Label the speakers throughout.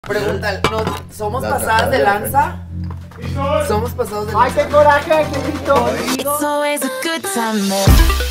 Speaker 1: Pregunta, ¿somos pasadas de lanza? ¿Somos pasados de lanza?
Speaker 2: ¡Ay, qué coraje, Angelito!
Speaker 3: It's always a good time, man.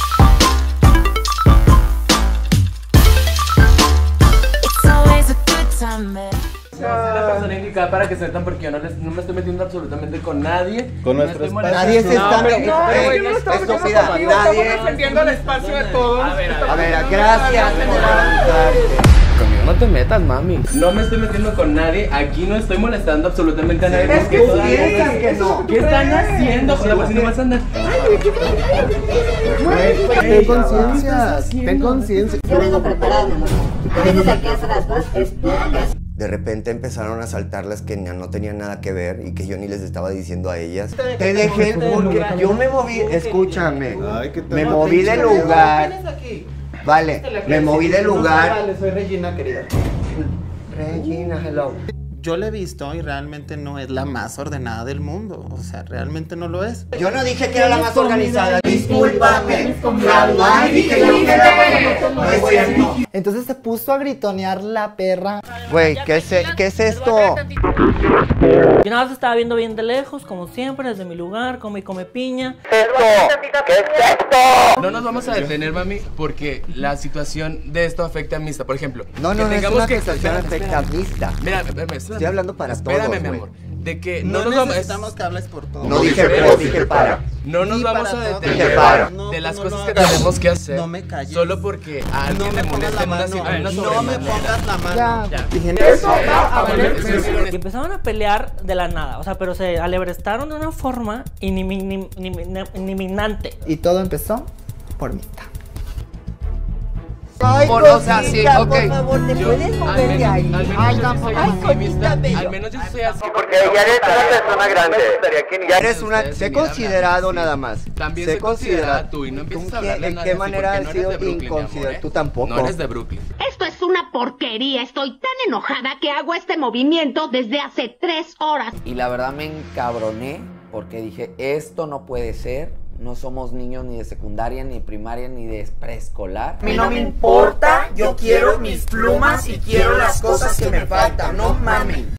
Speaker 3: It's always a good time, man.
Speaker 4: No soy la persona indicada para que sepan porque yo no me estoy metiendo absolutamente con nadie.
Speaker 5: Con nuestros
Speaker 2: Nadie se está metiendo.
Speaker 1: Estúpida, nadie.
Speaker 2: defendiendo el espacio de todos.
Speaker 4: A ver,
Speaker 1: Gracias por aguantarte.
Speaker 4: Conmigo no te metas, mami. No me estoy metiendo con nadie. Aquí no estoy molestando absolutamente a nadie.
Speaker 1: Es que piensan que no.
Speaker 4: ¿Qué están haciendo? O sea, pues si no vas a andar.
Speaker 2: Ten conciencia, ten conciencia.
Speaker 6: Yo vengo preparado, mi amor. Tú vienes aquí a hacer las cosas, es tu casa.
Speaker 7: De repente empezaron a saltarlas que no tenían nada que ver y que yo ni les estaba diciendo a ellas. Te dejé porque yo me moví, escúchame, me moví del lugar. Vale, me moví del lugar.
Speaker 2: Vale, soy Regina, querida.
Speaker 7: Regina, hello.
Speaker 8: Yo la he visto y realmente no es la más ordenada del mundo. O sea, realmente no lo es.
Speaker 7: Yo no dije que era la más organizada. Discúlpame. Jamás dije que era. No es cierto.
Speaker 2: Entonces se puso a gritonear la perra.
Speaker 7: Güey, ¿qué es esto?
Speaker 9: Yo nada más estaba viendo bien de lejos, como siempre, desde mi lugar, come y come piña.
Speaker 7: ¿Qué es esto?
Speaker 4: No nos vamos a detener, mami, porque la situación de esto afecta a Mista. Por ejemplo,
Speaker 7: No,
Speaker 4: que
Speaker 7: no es
Speaker 4: tengamos
Speaker 7: una
Speaker 4: que
Speaker 7: afectación afectavista.
Speaker 4: Mira, espérame.
Speaker 7: Estoy hablando para todos,
Speaker 4: Espérame, mi
Speaker 7: güey.
Speaker 4: amor. De que
Speaker 8: No
Speaker 4: nos vamos.
Speaker 8: necesitamos que hables por todo.
Speaker 7: No dije pero, dije para.
Speaker 4: No nos
Speaker 8: Sí,
Speaker 4: vamos
Speaker 8: para
Speaker 4: a
Speaker 8: todo.
Speaker 4: detener
Speaker 7: Dije para.
Speaker 4: de las
Speaker 8: No,
Speaker 4: cosas
Speaker 8: no,
Speaker 4: que
Speaker 8: no.
Speaker 4: tenemos que hacer.
Speaker 8: No me calles.
Speaker 4: Solo porque a alguien
Speaker 8: No me
Speaker 4: le
Speaker 8: pongas
Speaker 4: molesta
Speaker 8: la
Speaker 4: en una
Speaker 8: mano.
Speaker 4: situación.
Speaker 8: No me pongas la mano.
Speaker 2: Ya.
Speaker 8: Dije,
Speaker 9: Y empezaron a pelear de la nada, o sea, pero se alebrestaron de una forma iniminante.
Speaker 2: Y todo empezó por Mita.
Speaker 1: O sea, sí, ok.
Speaker 6: Por favor, ¿te puedes mover de ahí?
Speaker 4: Al menos yo soy así.
Speaker 7: Porque ya eres una persona grande. Ya eres una. Sé considerado nada más.
Speaker 4: También
Speaker 7: sé
Speaker 4: sé considerada tú y no empiezas a hablarle a
Speaker 7: ¿En
Speaker 4: nadie
Speaker 7: qué
Speaker 4: así
Speaker 7: manera
Speaker 4: porque
Speaker 7: has
Speaker 4: no eres
Speaker 7: sido
Speaker 4: de Brooklyn, mi amor,
Speaker 7: inconsiderado? Tú tampoco.
Speaker 4: No eres de Brooklyn.
Speaker 6: Esto es una porquería. Estoy tan enojada que hago este movimiento desde hace 3 horas.
Speaker 1: Y la verdad me encabroné porque dije, esto no puede ser. No somos niños ni de secundaria, ni de primaria, ni de preescolar. A mí no me importa, yo quiero mis plumas y quiero las cosas que me faltan, no mamen.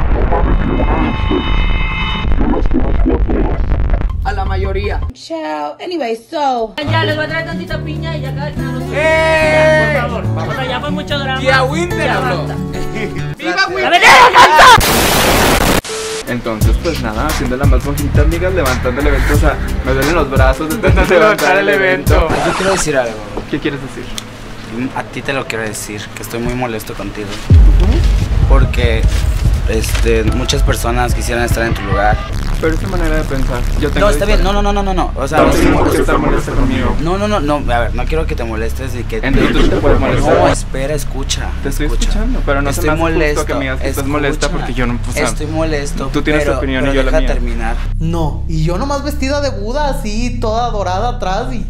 Speaker 1: A la mayoría.
Speaker 6: Chao. Anyway, so.
Speaker 9: Ya, les voy a traer tantita piña y ya cada quien a los
Speaker 1: ¡Eh!
Speaker 9: por favor. Vamos allá, fue mucho drama.
Speaker 4: Y a Winter
Speaker 9: Ya
Speaker 4: habló.
Speaker 9: basta.
Speaker 1: ¡Viva
Speaker 9: ¡La venera, canta!
Speaker 5: Entonces, pues nada, haciendo la más bonita, amigas, levantando el evento. O sea, me duelen los brazos de tanto levantar el evento.
Speaker 10: Yo quiero decir algo.
Speaker 5: ¿Qué quieres decir?
Speaker 10: A ti te lo quiero decir, que estoy muy molesto contigo. Porque muchas personas quisieran estar en tu lugar.
Speaker 5: Pero es tu manera de pensar. Yo tengo
Speaker 10: No, está bien. No. O sea,
Speaker 5: No
Speaker 10: no,
Speaker 5: tienes por qué estar molesta conmigo.
Speaker 10: no. A ver, no quiero que te molestes y que.
Speaker 5: Entonces tú te puedes molestar.
Speaker 10: No, espera, escucha.
Speaker 5: Te estoy escuchando, pero no se me
Speaker 10: estoy
Speaker 5: hace
Speaker 10: molesto.
Speaker 5: justo que me digas que estás molesta porque yo no. O sea,
Speaker 10: estoy molesto.
Speaker 5: tú tienes tu
Speaker 10: pero-
Speaker 5: opinión y
Speaker 10: pero
Speaker 5: yo la
Speaker 10: deja
Speaker 5: mía.
Speaker 10: terminar.
Speaker 8: no. Y yo nomás vestida de Buda, así, toda dorada atrás y.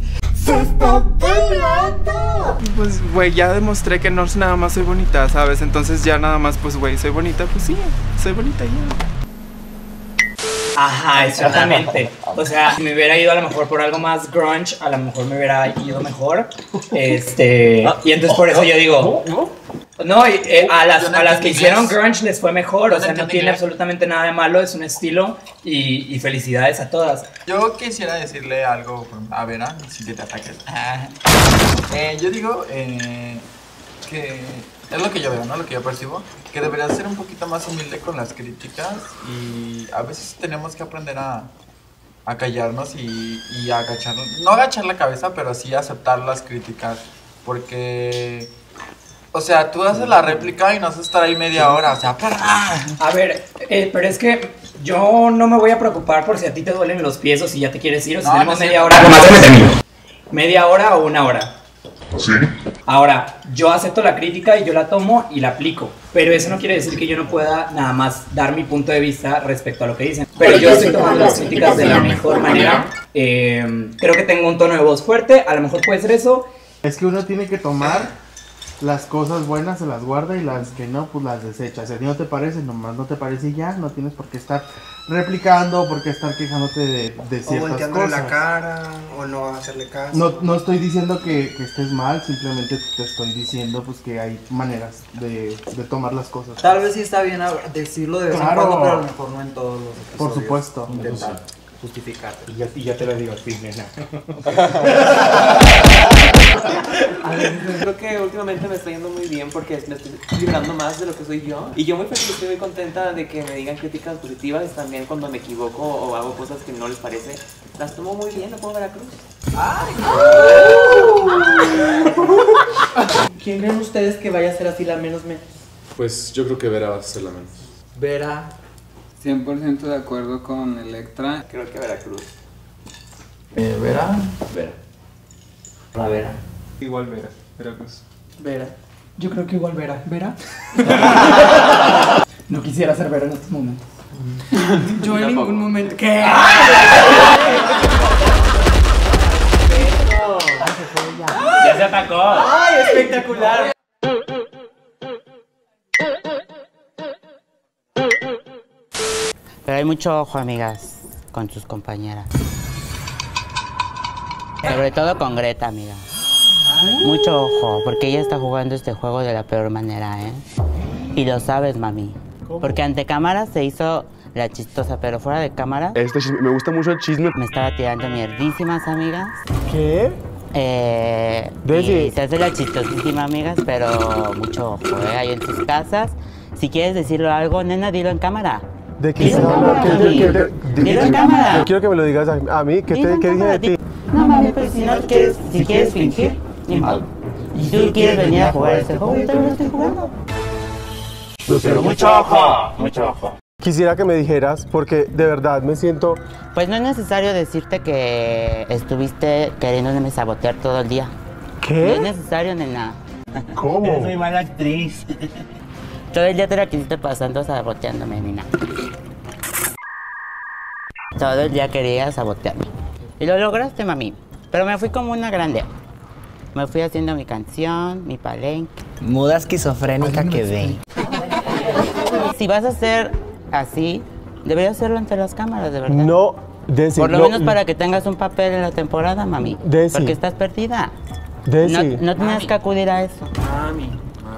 Speaker 5: Pues, güey, ya demostré que no nada más soy bonita, ¿sabes? Entonces ya nada más, pues, güey, soy bonita, pues sí, soy bonita ya.
Speaker 11: Ajá, exactamente. O sea, si me hubiera ido a lo mejor por algo más grunge, a lo mejor me hubiera ido mejor. Y entonces por eso yo digo, no, a las que hicieron grunge les fue mejor. O sea, no tiene absolutamente nada de malo, es un estilo y felicidades a todas.
Speaker 12: Yo quisiera decirle algo a Vera, sin que te ataques. Yo digo que es lo que yo veo, ¿no? Lo que yo percibo, que deberías ser un poquito más humilde con las críticas y a veces tenemos que aprender a callarnos y agachar, no agachar la cabeza, pero sí aceptar las críticas, porque, o sea, tú haces la réplica y no vas a estar ahí media hora, o sea,
Speaker 11: A ver, pero es que yo no me voy a preocupar por si a ti te duelen los pies o si ya te quieres ir o si
Speaker 12: No,
Speaker 11: tenemos
Speaker 12: no es
Speaker 11: media
Speaker 12: cierto.
Speaker 11: hora. ¿Media hora o 1 hora? Sí. Ahora, yo acepto la crítica y yo la tomo y la aplico. Pero eso no quiere decir que yo no pueda nada más dar mi punto de vista respecto a lo que dicen. Pero yo estoy tomando las críticas de la mejor manera. Creo que tengo un tono de voz fuerte, a lo mejor puede ser eso.
Speaker 8: Es que uno tiene que tomar
Speaker 13: las cosas buenas se las guarda y las que no, pues las desecha. Si a ti no te parece, nomás no te parece y ya, no tienes por qué estar replicando, por qué estar quejándote de ciertas
Speaker 14: o volteándole
Speaker 13: cosas.
Speaker 14: la cara, o no hacerle caso.
Speaker 13: No estoy diciendo que estés mal, simplemente te estoy diciendo pues que hay maneras de tomar las cosas.
Speaker 15: Tal vez sí está bien decirlo de vez en cuando, pero a lo mejor no en todos los episodios.
Speaker 13: Por supuesto.
Speaker 15: Intentar justificarte.
Speaker 16: Y ya te lo digo así, nena.
Speaker 4: A ver, creo que últimamente me está yendo muy bien porque me estoy librando más de lo que soy yo. Y yo muy feliz, estoy muy contenta de que me digan críticas positivas. También cuando me equivoco o hago cosas que no les parece, las tomo muy bien, no puedo Veracruz.
Speaker 11: ¿Quién creen ustedes que vaya a ser así la menos?
Speaker 17: Pues yo creo que Vera va a ser la menos.
Speaker 11: Vera.
Speaker 5: 100% de acuerdo con Electra.
Speaker 4: Creo que Veracruz.
Speaker 12: Vera.
Speaker 4: Vera. La Vera.
Speaker 5: Igual Vera, Veracruz.
Speaker 11: Vera. Yo creo que igual Vera. ¿Vera? No quisiera ser Vera en estos momentos. Yo en ningún momento. ¿Qué?
Speaker 4: Ya se atacó.
Speaker 11: ¡Ay, espectacular!
Speaker 18: Pero hay mucho ojo, amigas, con sus compañeras. Sobre todo con Greta, amiga. Mucho ojo, porque ella está jugando este juego de la peor manera, ¿eh? Y lo sabes, mami. Porque ante cámaras se hizo la chistosa, pero fuera de cámaras...
Speaker 17: Me gusta mucho el chisme.
Speaker 18: Me estaba tirando mierdísimas, amigas.
Speaker 17: ¿Qué?
Speaker 18: Y se hace la chistosísima, amigas, pero mucho ojo, ¿eh? Ahí en sus casas. Si quieres decirlo algo, nena, dilo en cámara.
Speaker 17: ¿De qué?
Speaker 18: Dilo en cámara.
Speaker 17: Yo quiero que me lo digas a mí. ¿Qué dije de ti?
Speaker 18: No, mami, pero si quieres fingir, ni modo. Si tú quieres venir a jugar este juego, yo también lo estoy jugando.
Speaker 17: Pero mucho ojo, mucho ojo. Quisiera que me dijeras, porque de verdad me siento...
Speaker 18: Pues no es necesario decirte que estuviste queriéndome sabotear todo el día.
Speaker 17: ¿Qué?
Speaker 18: No es necesario, nena.
Speaker 17: ¿Cómo?
Speaker 18: Eres muy mala actriz. Todo el día te la quisiste pasando saboteándome, nena. Todo el día querías sabotearme. Y lo lograste, mami. Pero me fui como una grande. Me fui haciendo mi canción, mi palenque.
Speaker 15: Muda esquizofrénica que ve.
Speaker 18: Si vas a ser así, deberías hacerlo ante las cámaras, de verdad.
Speaker 17: No, Desi,
Speaker 18: por lo menos para que tengas un papel en la temporada, mami.
Speaker 17: Desi.
Speaker 18: Porque estás perdida.
Speaker 17: Desi.
Speaker 18: No tenías que acudir a eso.
Speaker 4: Mami.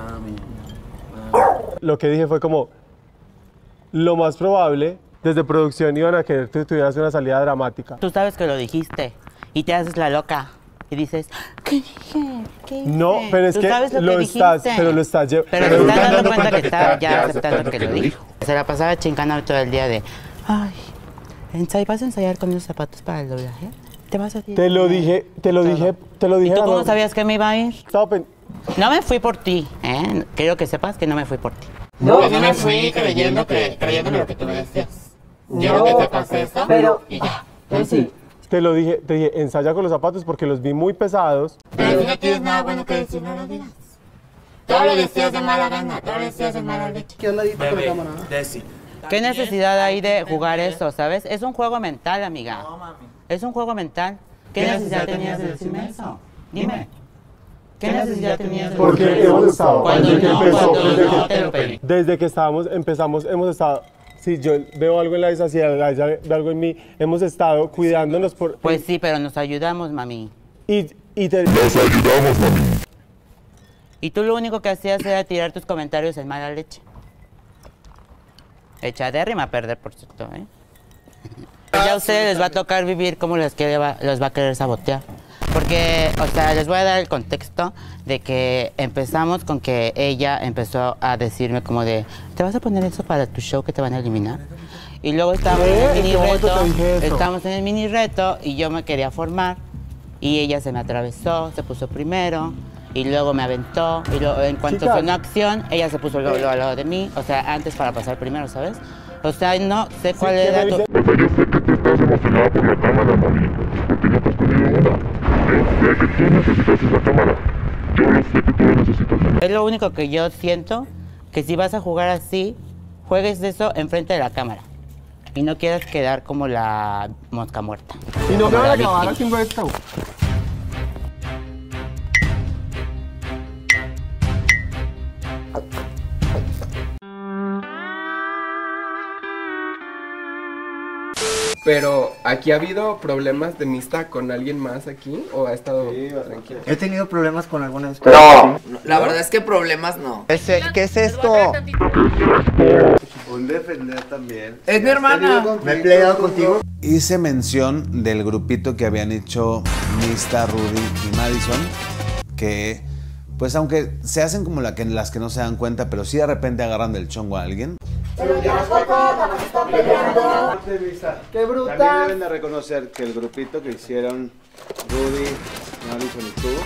Speaker 17: Lo que dije fue como, lo más probable, desde producción iban a querer que tuvieras una salida dramática.
Speaker 18: Tú sabes que lo dijiste y te haces la loca y dices, ¿qué dije? ¿Qué hice?
Speaker 17: No, pero es
Speaker 18: ¿Tú
Speaker 17: que
Speaker 18: sabes lo
Speaker 17: lo
Speaker 18: que
Speaker 17: estás,
Speaker 18: dijiste?
Speaker 17: pero lo estás llevando.
Speaker 18: Pero te estás dando cuenta que estaba ya aceptando que lo dijo. Se la pasaba chingando todo el día de, ay, ¿vas a ensayar con esos zapatos para el doblaje? ¿Te vas a tirar?
Speaker 17: Te lo dije.
Speaker 18: ¿Y tú cómo sabías que me iba a ir?
Speaker 17: Stop.
Speaker 18: No me fui por ti, ¿eh? Quiero que sepas que no me fui por ti.
Speaker 19: No, yo me fui creyendo lo que tú me decías. Quiero que sepas eso, pero y ya.
Speaker 17: Sí. Te dije, ensaya con los zapatos porque los vi muy pesados.
Speaker 19: Pero si no tienes nada bueno que decir, no lo digas. Todo lo decías de mala gana, todo lo decías de mala leche.
Speaker 15: ¿Qué onda ahí con la cámara?
Speaker 18: ¿Qué necesidad hay de jugar eso, sabes? Es un juego mental, amiga.
Speaker 11: No, mami.
Speaker 18: Es un juego mental. ¿Qué necesidad tenías de decirme eso? Dime. ¿Qué necesidad tenías de
Speaker 17: Porque
Speaker 18: decirme
Speaker 17: hemos
Speaker 18: eso?
Speaker 17: estado,
Speaker 18: Cuando
Speaker 17: desde que empezamos, hemos estado, si yo veo algo en la Isa, si ella ve algo en mí, hemos estado cuidándonos por...
Speaker 18: Pues sí, pero nos ayudamos, mami.
Speaker 17: Nos ayudamos, mami.
Speaker 18: Y tú lo único que hacías era tirar tus comentarios en mala leche. Echadérrima a perder, por cierto, ¿eh? Ya a ustedes les va a tocar vivir como los va a querer sabotear. Porque, o sea, les voy a dar el contexto de que empezamos con que ella empezó a decirme como de, ¿te vas a poner eso para tu show que te van a eliminar? Y luego estábamos en el mini reto y yo me quería formar y ella se me atravesó, se puso primero y luego me aventó y luego, en cuanto sonó acción, ella se puso luego al lado de mí, o sea, antes para pasar primero, ¿sabes? O sea, no sé cuál era tu...
Speaker 17: Yo sé que tú estás emocionada por la cámara, mami, porque ya te has comido una. Yo sé que tú necesitas esa cámara. Yo lo sé que tú la necesitas.
Speaker 18: Es lo único que yo siento, que si vas a jugar así, juegues eso enfrente de la cámara. Y no quieras quedar como la mosca muerta.
Speaker 17: Y no me van a acabar haciendo esto.
Speaker 5: Pero, ¿aquí ha habido problemas de amistad con alguien más aquí? ¿O ha estado tranquilo?
Speaker 7: He tenido problemas con alguna vez.
Speaker 1: No, la verdad es que problemas no.
Speaker 7: ¿Qué es esto?
Speaker 16: Un defender también.
Speaker 1: Es mi hermana.
Speaker 7: ¿Me he peleado contigo?
Speaker 16: Hice mención del grupito que habían hecho Mista, Rudy y Madison, que pues aunque se hacen como las que no se dan cuenta, pero sí de repente agarran del chongo a alguien.
Speaker 2: ¡Qué brutal!
Speaker 16: También deben de reconocer que el grupito que hicieron Rudy, Madison y tú,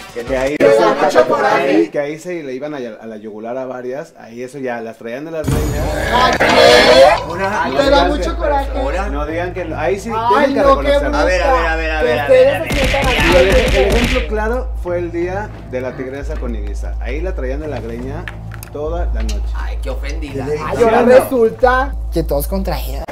Speaker 16: que ahí se le iban a la yugular a varias, ahí eso ya las traían de las leñas.
Speaker 2: Me da mucho coraje.
Speaker 16: No digan que ahí sí
Speaker 2: Ay,
Speaker 16: tienen que
Speaker 2: no, qué
Speaker 16: reconocer.
Speaker 2: bruta.
Speaker 16: El ejemplo claro fue el día de la tigresa con Ibiza. Ahí la traían de la greña toda la noche.
Speaker 1: Ay, qué ofendida.
Speaker 2: Ay, ahora resulta que todos contra ella.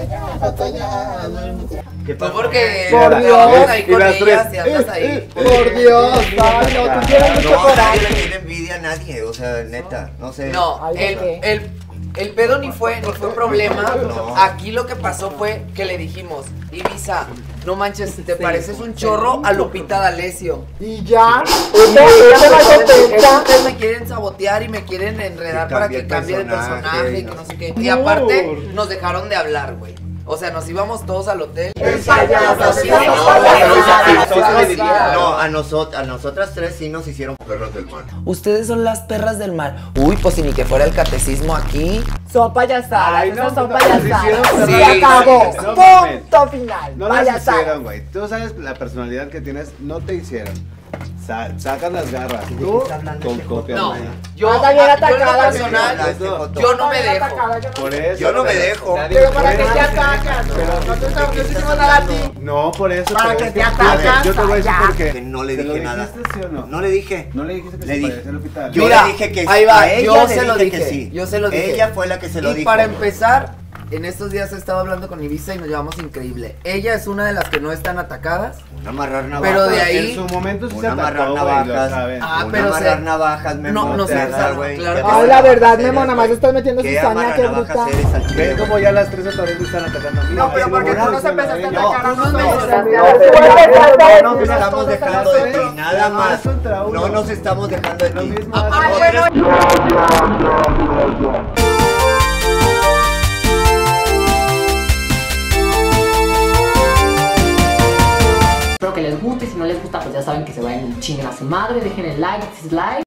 Speaker 1: Tú porque
Speaker 2: Por Dios.
Speaker 1: ahí con ellas y andas ahí.
Speaker 2: Por Dios, ay, no, tú tienes mucho
Speaker 7: No, nadie
Speaker 2: coraje.
Speaker 7: le tiene envidia a nadie, o sea, neta, no sé.
Speaker 1: No, el pedo ni fue problema.
Speaker 7: No.
Speaker 1: Aquí lo que pasó fue que le dijimos, Ibiza, no manches, te pareces un chorro a Lupita D'Alessio.
Speaker 2: Y ya,
Speaker 1: ustedes me quieren sabotear y me quieren enredar
Speaker 7: Que
Speaker 1: para
Speaker 7: cambie
Speaker 1: que
Speaker 7: el
Speaker 1: cambie de
Speaker 7: personaje,
Speaker 1: personaje y que no sé qué. Y aparte, nos dejaron de hablar, güey. O sea, nos íbamos todos al hotel.
Speaker 7: No, a nosotras tres sí nos hicieron perros del mal.
Speaker 1: Ustedes son las perras del mal. Uy, pues si ni que fuera el catecismo aquí.
Speaker 2: son payasadas,
Speaker 16: Ay, no,
Speaker 2: esas son
Speaker 16: no, las hicieron,
Speaker 2: payasadas.
Speaker 16: pero
Speaker 2: Se acabó.
Speaker 16: no mames.
Speaker 2: Punto final.
Speaker 16: No las
Speaker 2: Payasadas.
Speaker 16: hicieron, güey. Tú sabes la personalidad que tienes, no te hicieron. Sacas las garras. Tú con copia.
Speaker 1: No,
Speaker 16: mía.
Speaker 1: yo
Speaker 2: Anda bien atacada,
Speaker 1: en lo personal, yo no me dejo.
Speaker 16: Por eso.
Speaker 7: Yo no me dejo.
Speaker 2: Pero para que te atacas, no te hicimos nada a ti.
Speaker 16: No, por eso.
Speaker 2: Para
Speaker 16: pero
Speaker 2: que
Speaker 16: es
Speaker 2: te atacas,
Speaker 16: yo te voy a decir
Speaker 2: allá.
Speaker 16: por qué.
Speaker 7: Que no le
Speaker 16: ¿Se lo
Speaker 7: dije nada.
Speaker 16: dijiste, sí o no?
Speaker 7: No le dije.
Speaker 16: No le dijiste que
Speaker 7: Le
Speaker 16: se
Speaker 7: dije.
Speaker 16: parecía a Lupita.
Speaker 7: Yo
Speaker 1: Mira,
Speaker 7: le dije que
Speaker 1: ahí va,
Speaker 7: a ella
Speaker 1: yo
Speaker 7: le
Speaker 1: se lo
Speaker 7: dije
Speaker 1: dije,
Speaker 7: que sí.
Speaker 1: yo se lo dije.
Speaker 7: Ella fue la que se lo
Speaker 1: y
Speaker 7: dijo.
Speaker 1: para empezar, en estos días he estado hablando con Ibiza y nos llevamos increíble. Ella es una de las que no están atacadas.
Speaker 7: Una amarrar navajas.
Speaker 1: Pero de ahí.
Speaker 16: En su momento sí se
Speaker 7: Una amarrar
Speaker 16: atacó, güey, lo
Speaker 7: navajas.
Speaker 16: saben.
Speaker 1: Ah,
Speaker 7: Una
Speaker 1: pero
Speaker 7: amarrar
Speaker 1: se-
Speaker 7: navajas, Memo.
Speaker 1: no
Speaker 7: te
Speaker 1: sé,
Speaker 7: hagas, güey.
Speaker 1: claro
Speaker 7: ¿Qué
Speaker 1: que
Speaker 7: te
Speaker 2: Ay,
Speaker 7: vas
Speaker 2: la
Speaker 7: a
Speaker 2: verdad,
Speaker 7: hacer,
Speaker 2: Memo, nada más
Speaker 7: güey?
Speaker 2: estás metiendo
Speaker 7: ¿Qué
Speaker 2: cizaña,
Speaker 7: amarrar
Speaker 2: qué
Speaker 7: navajas
Speaker 2: bruta.
Speaker 7: eres al chile,
Speaker 16: Ven como ya las tres otra vez me están atacando a mí.
Speaker 2: No, pero
Speaker 16: Ay,
Speaker 2: porque tú
Speaker 16: no,
Speaker 2: nos empezaste a atacar a
Speaker 1: no,
Speaker 2: nosotros.
Speaker 7: No nos estamos dejando de ti, nada más. No nos estamos dejando de ti.
Speaker 2: Ay, bueno.
Speaker 20: Espero que les guste, si no les gusta pues ya saben que se vayan y chinguen a su madre, dejen el like, dislike.